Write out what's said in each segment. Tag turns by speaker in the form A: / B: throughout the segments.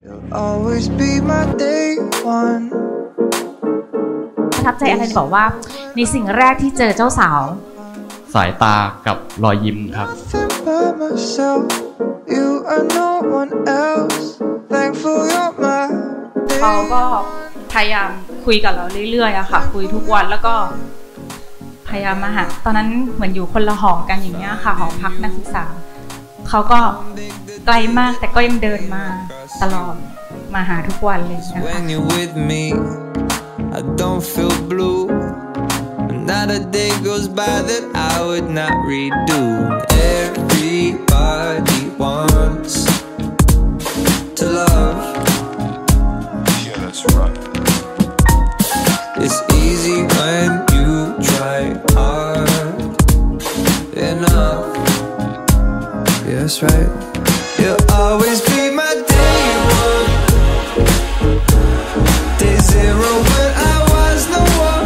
A: ประทับใจอะไรบอกว่าในสิ่งแรกที่เจอเจ้าสาว
B: สายตากับรอยยิ้มครับ
A: เขาก็พยายามคุยกับเราเรื่อยๆอะค่ะคุยทุกวันแล้วก็พยายามมาหาตอนนั้นเหมือนอยู่คนละหอกันอย่างเงี้ยค่ะหอพักนักศึกษาเขาก็ไกลมากแต่ก็ยังเดินมาตลอดมาหาทุกวันเลยนะคะNot a day goes by that I would not redo. Everybody wants to love. Yeah, that's right. It's easy when you try hard enough. Yeah, that's right. You'll always be my day one. Day zero when I was no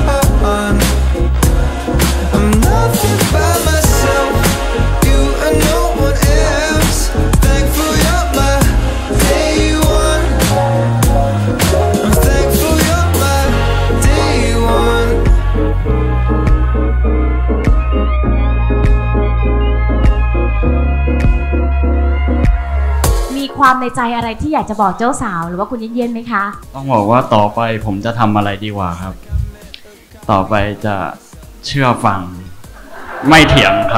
A: one.Nothing by myself, you and no one else. Thankful you're my day one. I'm thankful you're my day one. มีความในใจอะไรที่อยากจะบอกเจ้าสาวหรือว่าคุณเย็นๆไหมคะ
B: ต้องบอกว่าต่อไปผมจะทำอะไรดีกว่าครับต่อไปจะเชื่อฟังไม่เถียงครับ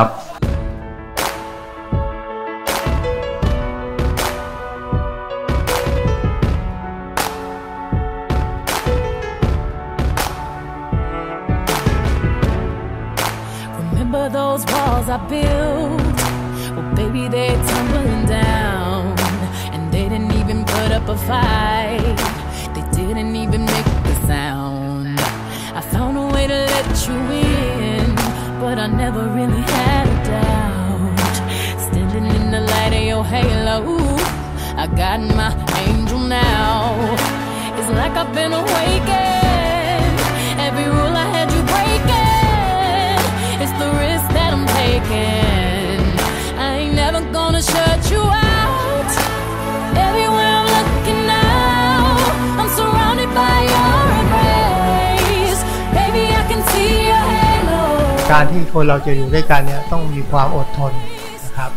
C: Remember those walls I built? Well, baby, they're tumbling down, and they didn't even put up a fight. They didn't even make a sound. I found a way to let you in.But I never really had a doubt. Standing in the light of your halo, I got my angel now. It's like I've been awakened. Every rule I had you breaking. It's the risk that I'm taking. I ain't never gonna shut you out. Everywhere I'm looking now, I'm surrounded by your embrace. Baby, I can see your halo.
D: การที่คนเราจะอยู่ด้วยกันเนี่ยต้องมีความอดทนนะครับ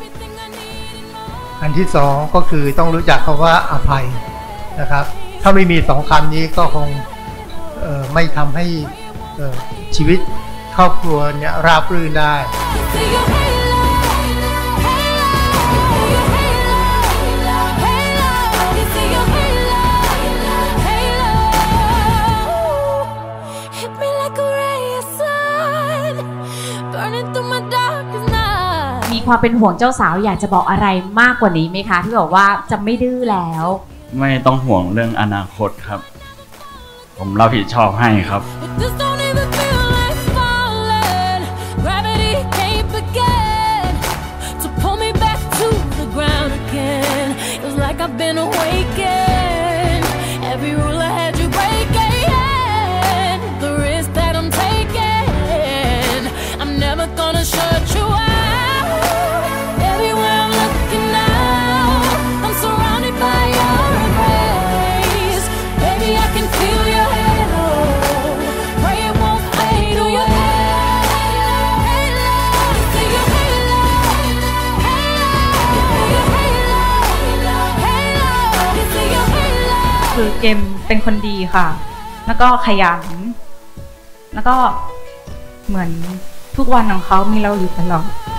D: อันที่สองก็คือต้องรู้จักคำว่าอภัยนะครับถ้าไม่มีสองคำนี้ก็คงไม่ทำให้ชีวิตครอบครัวเนี่ยราบรื่นได้
A: มีความเป็นห่วงเจ้าสาวอยากจะบอกอะไรมากกว่านี้ไหมคะที่บอกว่าจะไม่ดื้อแล้ว
B: ไม่ต้องห่วงเรื่องอนาคตครับผมรับผิดชอบให้ครับ
A: คือเกมเป็นคนดีค่ะแล้วก็ขยันแล้วก็เหมือนทุกวันของเขามีเราอยู่ตลอด